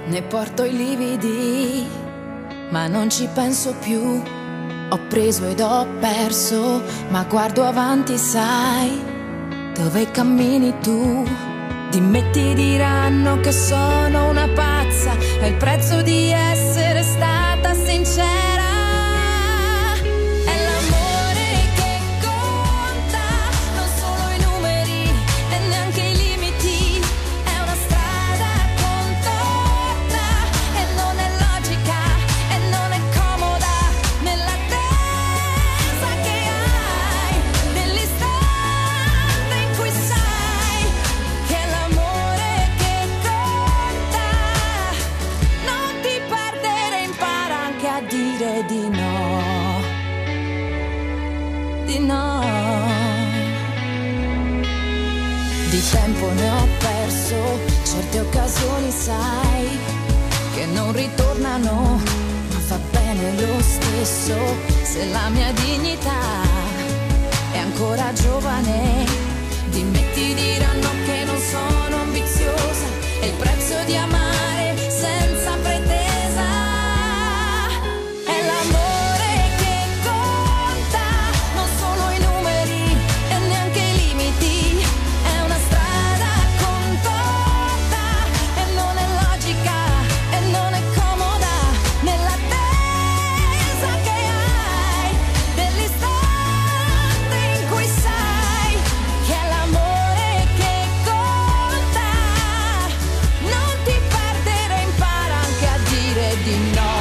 Ne porto i lividi, ma non ci penso più. Ho preso ed ho perso, ma guardo avanti, sai, dove cammini tu. Dimmi, ti diranno che sono una pazza, è il prezzo di essere stata sincera. È l'amore che conta, non solo i numeri e neanche i limiti. È una strada contorta e non è logica e non è comoda nell'attesa che hai dell'istante in cui sai che è l'amore che conta. Non ti perdere, impara anche a dire di no, di no. Di tempo ne ho perso, certe occasioni sai che non ritornano, ma fa bene lo stesso se la mia dignità è ancora giovane. Dimmi, ti diranno che non sono ambiziosa, è il prezzo di amare senza pretesa. È l'amore che conta, non solo i numeri e neanche i limiti. È una strada contorta e non è logica e non è comoda nell'attesa che hai dell'istante in cui sai che è l'amore che conta. Non ti perdere, impara anche a dire di no.